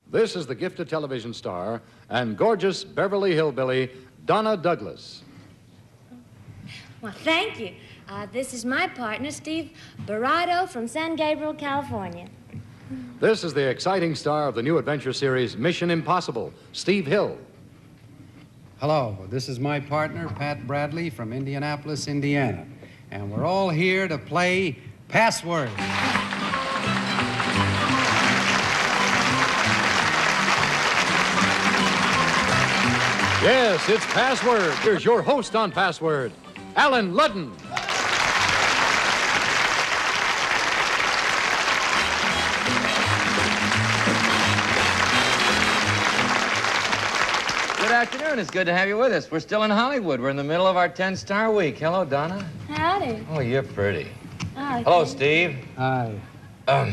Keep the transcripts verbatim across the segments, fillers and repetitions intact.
This is the gifted television star and gorgeous Beverly Hillbilly, Donna Douglas. Well, thank you. Uh, this is my partner, Steve Barado from San Gabriel, California. This is the exciting star of the new adventure series, Mission Impossible, Steve Hill. Hello, this is my partner, Pat Bradley from Indianapolis, Indiana. And we're all here to play Password. Yes, it's Password. Here's your host on Password, Alan Ludden. Good afternoon. It's good to have you with us. We're still in Hollywood. We're in the middle of our ten-star week. Hello, Donna. Howdy. Oh, you're pretty. Oh, Hello, thank- Steve. Hi. Um,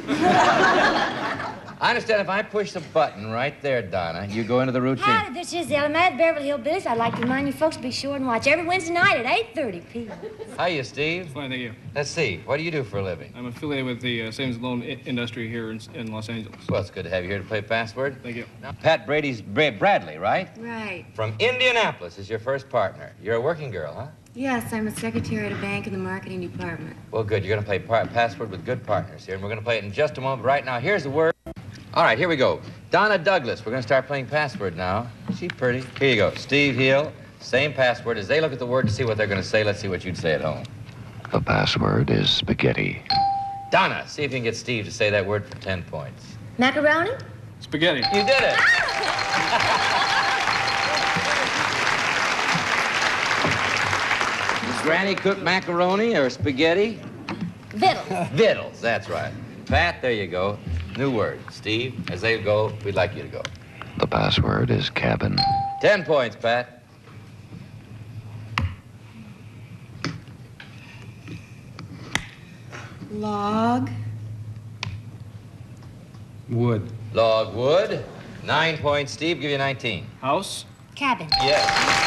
I understand if I push the button right there, Donna, you go into the routine. Howdy, this is the Automatic Beverly Hillbillies. I'd like to remind you folks to be sure and watch every Wednesday night at eight thirty p m Hiya, Steve. Fine, thank you. Let's see. What do you do for a living? I'm affiliated with the uh, savings and loan I- industry here in, in Los Angeles. Well, it's good to have you here to play Password. Thank you. Now, Pat Brady's Bra- Bradley, right? Right. From Indianapolis is your first partner. You're a working girl, huh? Yes, I'm a secretary at a bank in the marketing department. Well, good. You're going to play par- Password with good partners here, and we're going to play it in just a moment. But right now, here's the word. All right, here we go. Donna Douglas. We're going to start playing Password now. She's pretty. Here you go. Steve Hill. Same password. As they look at the word to see what they're going to say, let's see what you'd say at home. The password is spaghetti. Donna, see if you can get Steve to say that word for ten points. Macaroni? Spaghetti. You did it. Does Granny cook macaroni or spaghetti? Vittles. Vittles, that's right. Pat, there you go. New word. Steve, as they go, we'd like you to go. The password is cabin. Ten points, Pat. Log. Wood. Log wood. Nine points. Steve, give you nineteen. House. Cabin. Yes.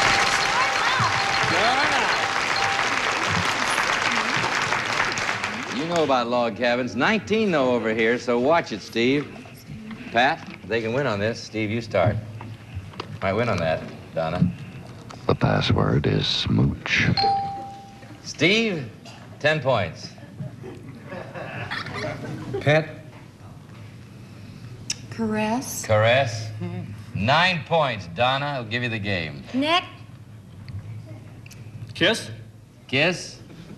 You know about log cabins. nineteen, though, over here, so watch it, Steve. Pat, they can win on this. Steve, you start. Might win on that, Donna. The password is smooch. Steve, ten points. Pet. Caress. Caress. Nine points. Donna, I'll give you the game. Neck. Kiss. Kiss.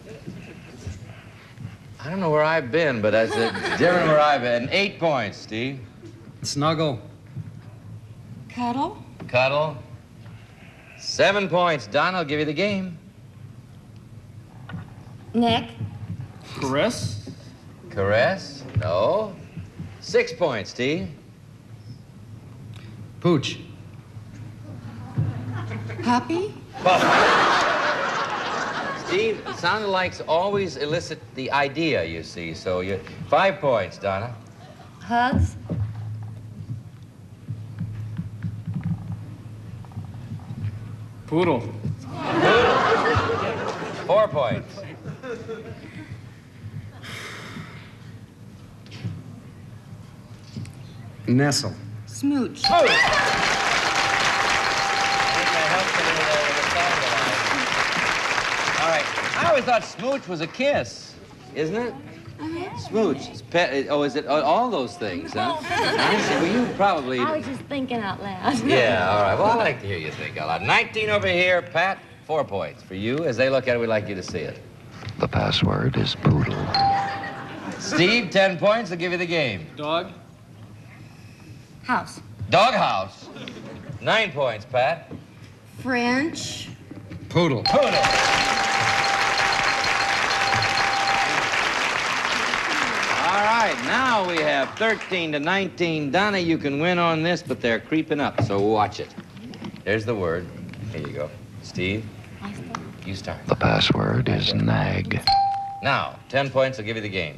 I don't know where I've been, but that's it. Different where I've been. Eight points, Steve. Snuggle. Cuddle. Cuddle. Seven points. Donna, I'll give you the game. Neck. Caress. Caress. No. Six points, Steve. Pooch. Puppy. Steve, sound alikes always elicit the idea, you see. So you five points, Donna. Hugs. Poodle. Four points. Nestle. Smooch. All right. I always thought smooch was a kiss, isn't it? Smooch. It's pet. Oh, is it? Oh, all those things, huh? I see. Well, you probably. I was just thinking out loud. Yeah. All right. Well, I like to hear you think out loud. Nineteen over here, Pat. Four points for you. As they look at it, we'd like you to see it. The password is poodle. Steve, ten points. I'll give you the game. Dog. House. Doghouse. Nine points, Pat. French. Poodle. Poodle. All right, now we have thirteen to nineteen. Donna, you can win on this, but they're creeping up, so watch it. There's the word. Here you go. Steve, you start. The password is nag. Now, ten points will give you the game.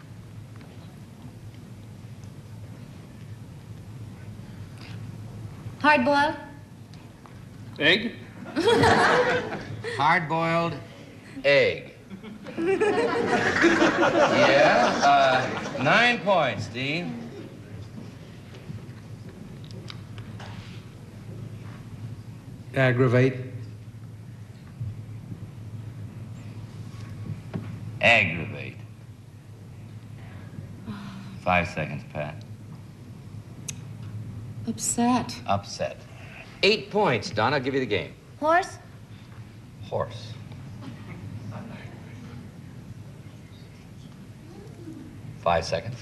Hard boiled. Egg. Hard-boiled egg. Yeah, uh, nine points, Steve. Aggravate. Aggravate. Five seconds, Pat. Upset. Upset. Eight points. Donna, I'll give you the game. Horse? Horse. Five seconds.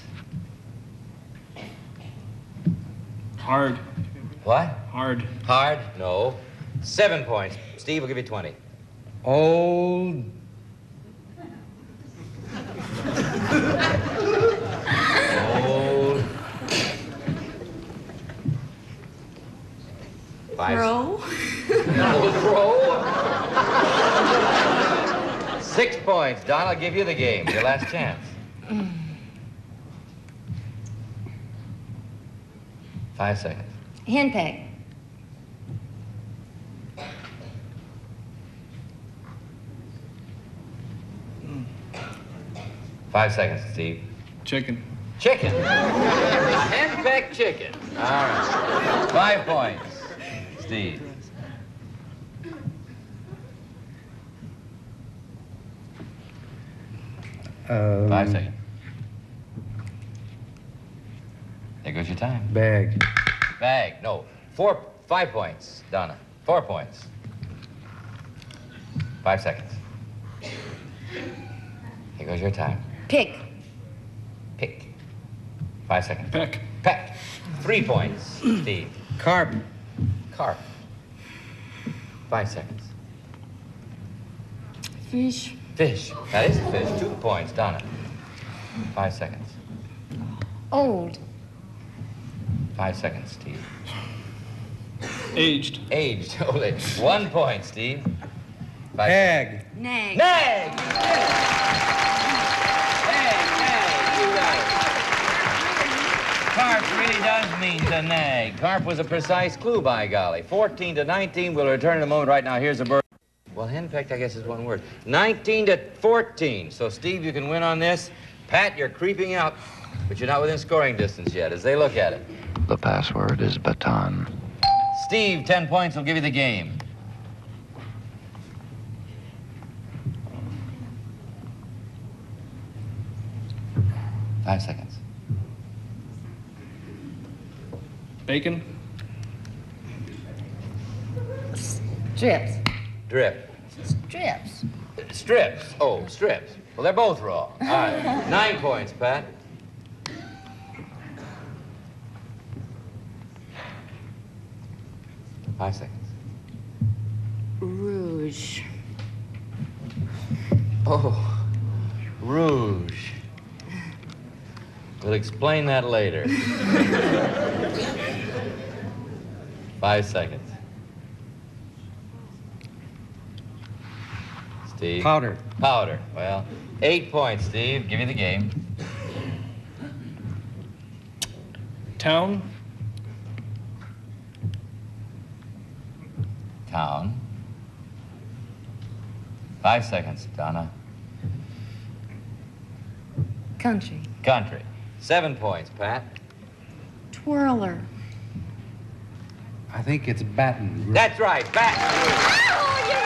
Hard. What? Hard. Hard? No. Seven points. Steve will give you twenty. Old. Old. Five. Crow. Old crow. Six points. Don, I'll give you the game. Your last chance. Five seconds. Henpeck. Five seconds, Steve. Chicken. Chicken. Henpeck chicken. All right. Five points. Steve. Um, Five seconds. There goes your time. Bag. Bag. No. Four. Five points, Donna. Four points. Five seconds. Here goes your time. Pick. Pick. Five seconds. Peck. Peck. Three points, Steve. Carp. Carp. Five seconds. Fish. Fish. That is a fish. Two points, Donna. Five seconds. Old. Five seconds, Steve. Aged. Aged. Only one point, Steve. Five Egg. Nag. Nag! Nag, nag, you got it. Carp really does mean to nag. Carp was a precise clue, by golly. fourteen to nineteen. We'll return in a moment. Right now, here's a bird. Well, henpecked, I guess, is one word. nineteen to fourteen. So, Steve, you can win on this. Pat, you're creeping up, but you're not within scoring distance yet as they look at it. The password is baton. Steve, ten points will give you the game. Five seconds. Bacon. Strips. Drip. Strips. Strips. Oh, strips. Well, they're both wrong. All right. Nine points, Pat. Five seconds. Rouge. Oh, rouge. We'll explain that later. Five seconds. Steve. Powder. Powder. Well, eight points, Steve. Give you the game. Town. Town. Five seconds, Donna. Country. Country. Seven points, Pat. Twirler. I think it's Baton Rouge. That's right, Baton Rouge. Oh, you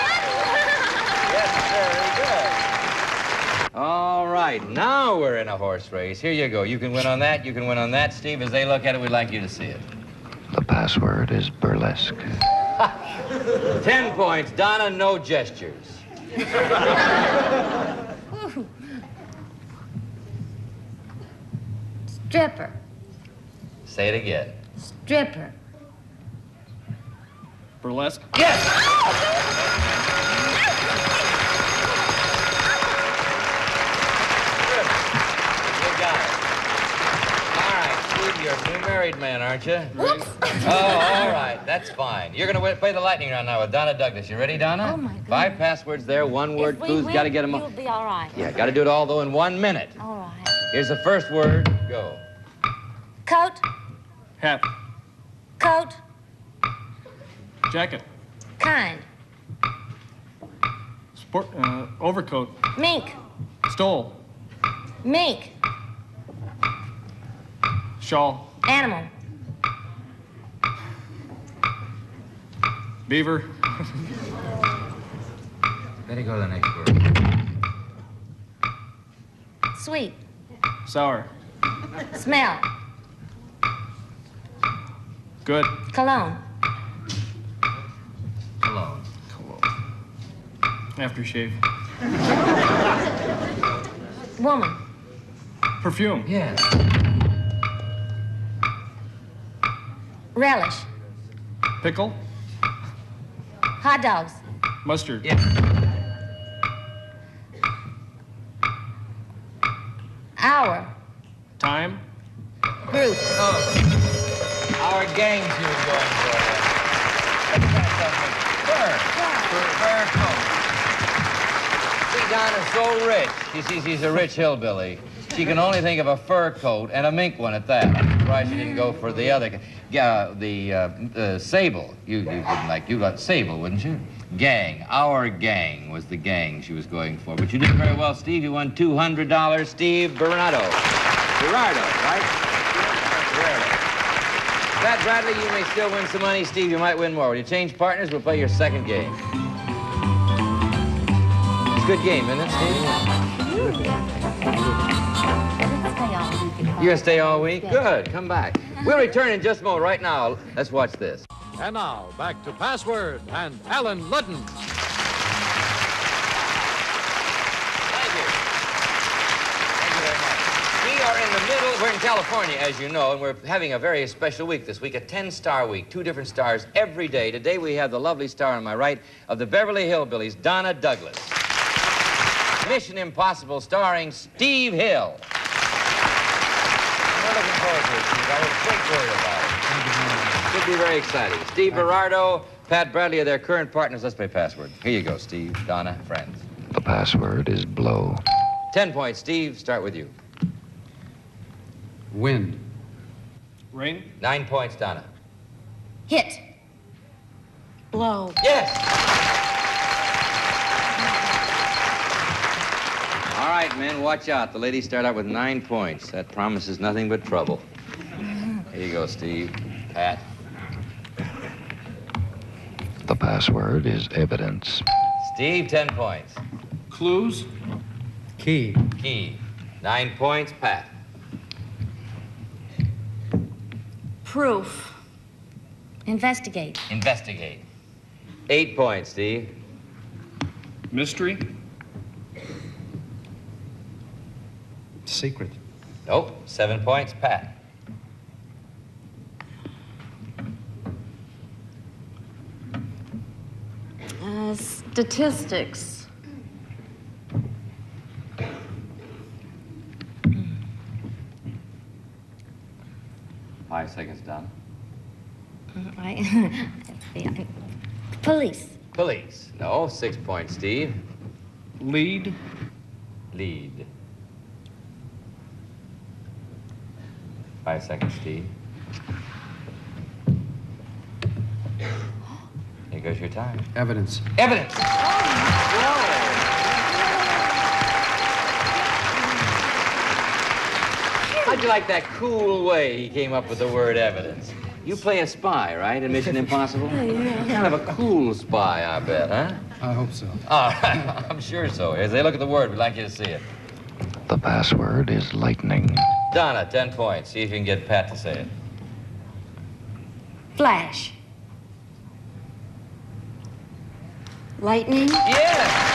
Yes, very good. All right, now we're in a horse race. Here you go. You can win on that, you can win on that. Steve, as they look at it, we'd like you to see it. The password is burlesque. Ten points. Donna, no gestures. Stripper. Say it again. Stripper. Burlesque. Yes! You got it. All right, Steve, you're a new married man, aren't you? Oh, all right. That's fine. You're going to play the lightning round now with Donna Douglas. You ready, Donna? Oh, my goodness. Five passwords there, one word If we clues. win, Got to get them you'll all. be all right. Yeah, got to do it all, though, in one minute. All right. Here's the first word. Go. Coat. Hat. Coat. Jacket. Kind. Sport. Uh, overcoat. Mink. Stole. Mink. Shawl. Animal. Beaver. Better go to the next word. Sweet. Sour. Smell. Good. Cologne. Cologne. Aftershave. Woman. Perfume. Yes. Relish. Pickle. Hot dogs. Mustard. Yes. Hour. Time. Group. Oh. Our gang she was going for. Fur. Fur coat. See, Donna's so rich. She sees he's a rich hillbilly. She can only think of a fur coat and a mink one at that. I'm surprised she didn't go for the other. Yeah, the uh, uh, sable. You, you wouldn't like, you got sable, wouldn't you? Gang. Our gang was the gang she was going for. But you did very well, Steve. You won two hundred dollars. Steve Bernardo. Gerardo, right? Gerardo. Pat Bradley, you may still win some money. Steve, you might win more. When you change partners, we'll play your second game. It's a good game, isn't it, Steve? You're gonna stay all week? Good. Come back. We'll return in just a moment. Right now, let's watch this. And now, back to Password and Alan Ludden. Thank you. Thank you very much. We are in the middle, we're in California, as you know, and we're having a very special week this week, a ten-star week, two different stars every day. Today we have the lovely star on my right of the Beverly Hillbillies, Donna Douglas. Mission Impossible starring Steve Hill. We're looking forward to it, Steve. I was so worried about it. Should be very exciting. Steve Berardo, Pat Bradley are their current partners. Let's play Password. Here you go, Steve, Donna, friends. The password is blow. Ten points. Steve, start with you. Wind. Rain. Nine points, Donna. Hit. Blow. Yes! All right, men, watch out. The ladies start out with nine points. That promises nothing but trouble. Here you go, Steve. Pat. The password is evidence. Steve, ten points. Clues. Key. Key. Nine points, Pat. Proof. Investigate. Investigate. Eight points, Steve. Mystery. Secret. Nope. Seven points, Pat. Uh, statistics. Five seconds, Donna. I, police. Police. No. Six points, Steve. Lead. Lead. Five seconds, Steve. Here goes your time. Evidence. Evidence. How'd you like that cool way he came up with the word evidence? You play a spy, right, in Mission Impossible? Yeah. Kind of a cool spy, I bet, huh? I hope so. All right, I'm sure so. As they look at the word, we'd like you to see it. The password is lightning. Donna, ten points. See if you can get Pat to say it. Flash. Lightning. Yes!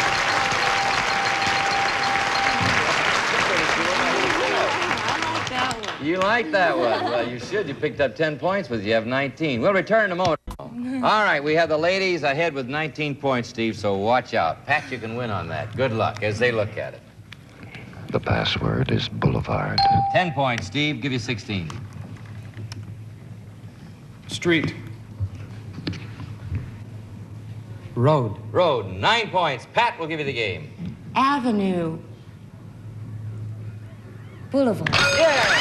I like that one. You like that one? Well, you should. You picked up ten points, but you have nineteen. We'll return in a moment. All right, we have the ladies ahead with nineteen points, Steve, so watch out. Pat, you can win on that. Good luck as they look at it. The password is boulevard. Ten points, Steve. Give you sixteen. Street. Road. Road, nine points. Pat will give you the game. Avenue. Boulevard. Yeah!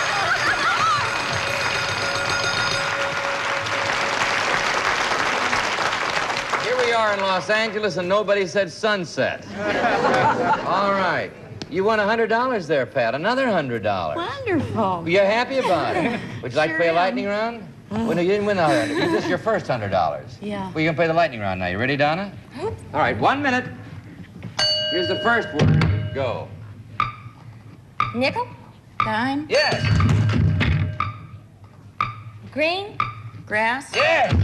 Here we are in Los Angeles, and nobody said sunset. All right. You won one hundred dollars there, Pat. Another one hundred dollars. Wonderful. You're happy about it? Would you like Sure to play a am. lightning round? Well, no, you didn't win the hundred. This is your first hundred dollars. Yeah. Well, you can play the lightning round now. You ready, Donna? All right, one minute. Here's the first word. Go. Nickel? Dime? Yes. Green? Grass? Yes.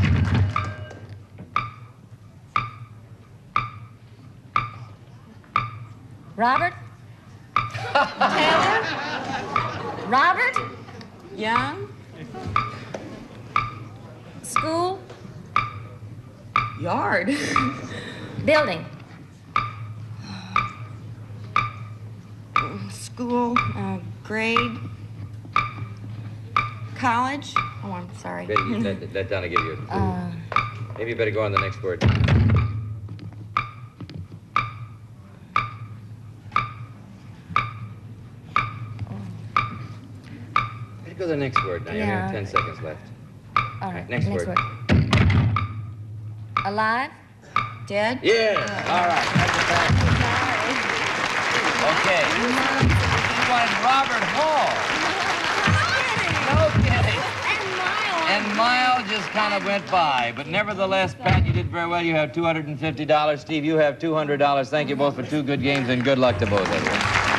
Robert? Taylor? Robert? Young? School? Yard? Building? School? Uh, grade? College? Oh, I'm sorry. Betty, you let, let Donna give you a clue. Uh, Maybe you better go on the next word. Better go to the next word now. You only have Yeah. ten seconds left. all right. Next word. Alive? Dead? Yes. All right. That's a fast one. Okay. You wanted Robert Hall. No kidding. And Mile just kind of went by. But nevertheless, Pat, you did very well. You have two hundred fifty dollars. Steve, you have two hundred dollars. Thank you both for two good games, and good luck to both of you.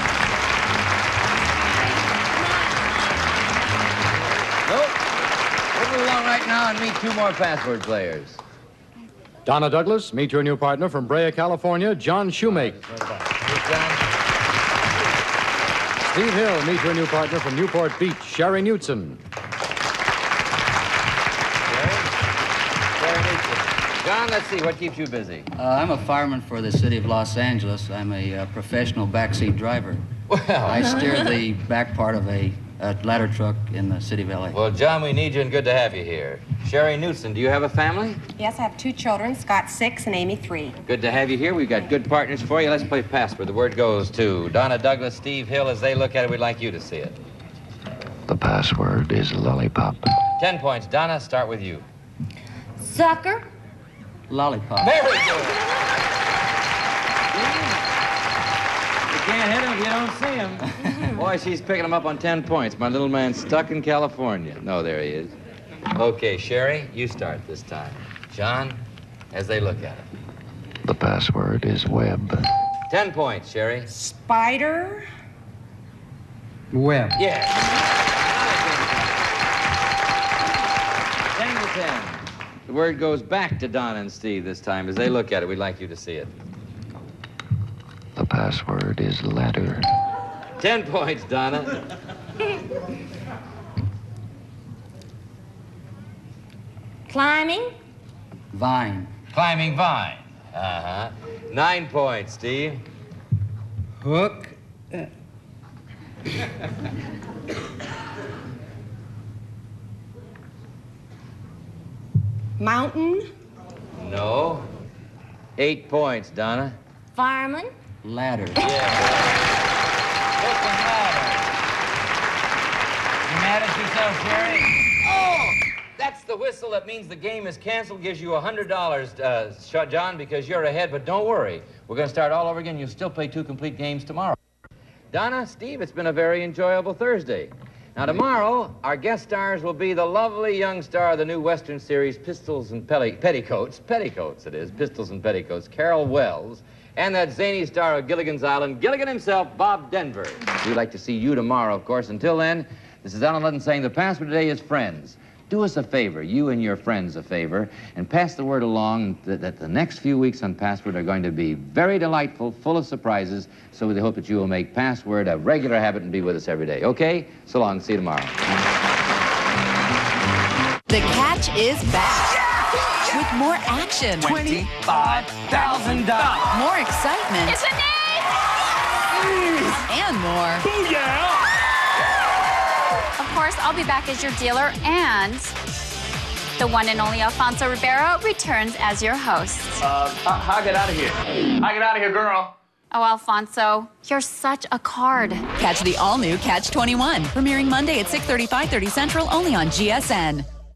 Nope. We'll move along right now and meet two more password players. Donna Douglas, meet your new partner from Brea, California, John Shoemake. Here's John. Steve Hill, meet your new partner from Newport Beach, Sherry Knutson. John, let's see, what keeps you busy? Uh, I'm a fireman for the city of Los Angeles. I'm a uh, professional backseat driver. Well, I steer the back part of a, a ladder truck in the city of L A. well, John, we need you and good to have you here. Sherry Knutson, do you have a family? Yes, I have two children, Scott six and Amy three. Good to have you here. We've got good partners for you. Let's play password. The word goes to Donna Douglas, Steve Hill. As they look at it, we'd like you to see it. The password is lollipop. Ten points. Donna, start with you. Sucker? Lollipop. Very good. You can't hit him if you don't see him. Boy, she's picking him up on ten points. My little man's stuck in California. No, there he is. Okay, Sherry, you start this time. John, as they look at it. The password is web. Ten points, Sherry. Spider? Web. Yes. Ten to ten. The word goes back to Donna and Steve this time. As they look at it, we'd like you to see it. The password is ladder. Ten points, Donna. Climbing? Vine. Climbing vine. Uh-huh. Nine points, Steve. Hook. Uh, Mountain? No. Eight points, Donna. Fireman? Ladder. Yeah. Hook and ladder. You mad at yourself, Sherry? Oh! That's the whistle that means the game is canceled. Gives you one hundred dollars, uh, John, because you're ahead. But don't worry. We're going to start all over again. You'll still play two complete games tomorrow. Donna, Steve, it's been a very enjoyable Thursday. Now, tomorrow, our guest stars will be the lovely young star of the new Western series, Pistols and Pelli Petticoats. Petticoats, it is. Pistols and Petticoats. Carol Wells. And that zany star of Gilligan's Island, Gilligan himself, Bob Denver. We'd like to see you tomorrow, of course. Until then, this is Donald Ludden saying the password today is friends. Do us a favor, you and your friends a favor, and pass the word along that, that the next few weeks on Password are going to be very delightful, full of surprises, so we hope that you will make Password a regular habit and be with us every day. Okay? So long. See you tomorrow. The Catch is back. With more action. twenty-five thousand dollars. More excitement. It's a name! And more. Booyah! Of course, I'll be back as your dealer, and the one and only Alfonso Ribeiro returns as your host. Uh, how I get out of here? I get out of here, girl. Oh, Alfonso, you're such a card. Catch the all-new Catch twenty-one, premiering Monday at six thirty, five thirty Central, only on G S N.